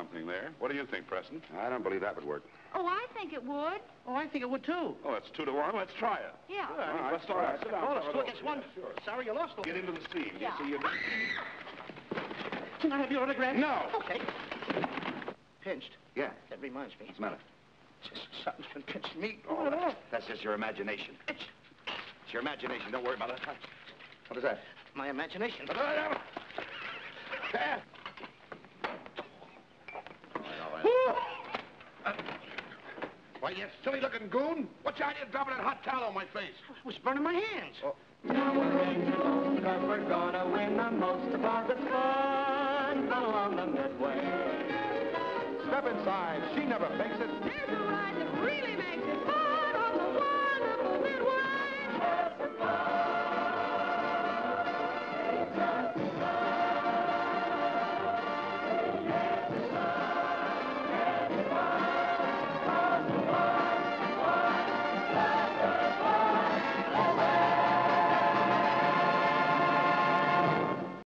something there. What do you think, Preston? I don't believe that would work. Oh, I think it would. Oh, I think it would, too. Oh, it's 2-1. Let's try it. Yeah. All right, let's try it. Sit down. Oh, it's 2 against 1. Sure. Sorry you lost. Get into the steam. Yeah. You see, you... Can I have your autograph? No. Okay. Pinched. Yeah. That reminds me. What's the matter? Just something's been pinching me. Oh, that's just your imagination. It's your imagination. Don't worry about it. What is that? My imagination. Why, you silly-looking goon. What's the idea of dropping that hot towel on my face? It was burning my hands. Oh. Now we're ready to go, 'cause we're gonna win the most of all the fun along the midway. Step inside. She never fakes it. There's a ride that really makes it fun on the wonderful Midway.